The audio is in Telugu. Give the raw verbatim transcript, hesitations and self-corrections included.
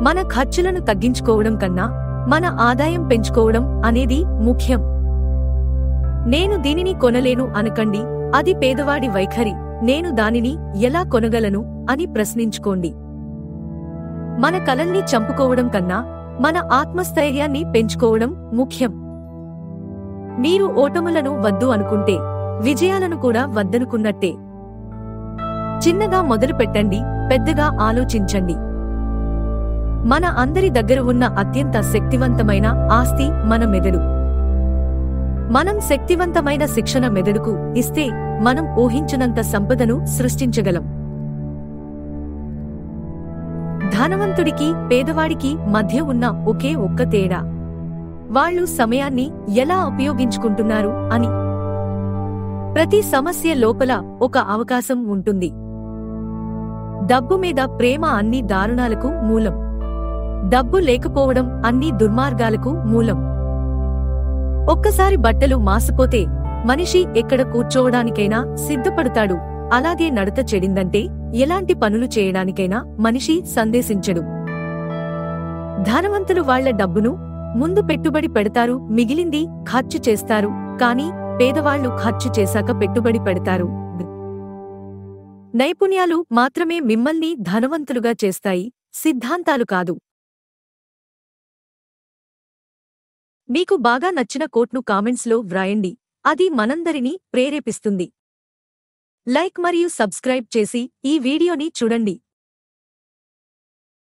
మన ఖర్చులను తగ్గించుకోవడం కన్నా మన ఆదాయం పెంచుకోవడం అనేది ముఖ్యం. నేను దీనిని కొనలేను అనకండి, అది పేదవాడి వైఖరి. నేను దానిని ఎలా కొనగలను అని ప్రశ్నించుకోండి. మన కలల్ని చంపుకోవడం కన్నా మన ఆత్మస్థైర్యాన్ని పెంచుకోవడం ముఖ్యం. మీరు ఓటములను వద్దు అనుకుంటే విజయాలను కూడా వద్దనుకున్నట్టే. చిన్నగా మొదలు పెట్టండి, పెద్దగా ఆలోచించండి. మన అందరి దగ్గర ఉన్న అత్యంత శక్తివంతమైన ఆస్తి మన మెదడు. మనం శక్తివంతమైన శిక్షణ మెదడుకు ఇస్తే మనం ఊహించినంత సంపదను సృష్టించగలం. ధనవంతుడికి పేదవాడికి మధ్య ఉన్న ఒకే ఒక్క తేడా, వాళ్ళు సమయాన్ని ఎలా ఉపయోగించుకుంటున్నారు అని. ప్రతి సమస్య లోపల ఒక అవకాశం ఉంటుంది. డబ్బు మీద ప్రేమ అన్ని దారుణాలకు మూలం. డబ్బు లేకపోవడం అన్ని దుర్మార్గాలకు మూలం. ఒక్కసారి బట్టలు మాసిపోతే మనిషి ఎక్కడ కూర్చోవడానికైనా సిద్ధపడతాడు. అలాగే నడత చెడిందంటే ఎలాంటి పనులు చేయడానికైనా మనిషి సందేశించడు. ధనవంతులు వాళ్ల డబ్బును ముందు పెట్టుబడి పెడతారు, మిగిలింది ఖర్చు చేస్తారు. కానీ పేదవాళ్లు ఖర్చు చేశాక పెట్టుబడి పెడతారు. నైపుణ్యాలు మాత్రమే మిమ్మల్ని ధనవంతులుగా చేస్తాయి, సిద్ధాంతాలు కాదు. మీకు బాగా నచ్చిన కోట్ను కామెంట్స్లో వ్రాయండి, అది మనందరినీ ప్రేరేపిస్తుంది. లైక్ మరియు సబ్స్క్రైబ్ చేసి ఈ వీడియోని చూడండి.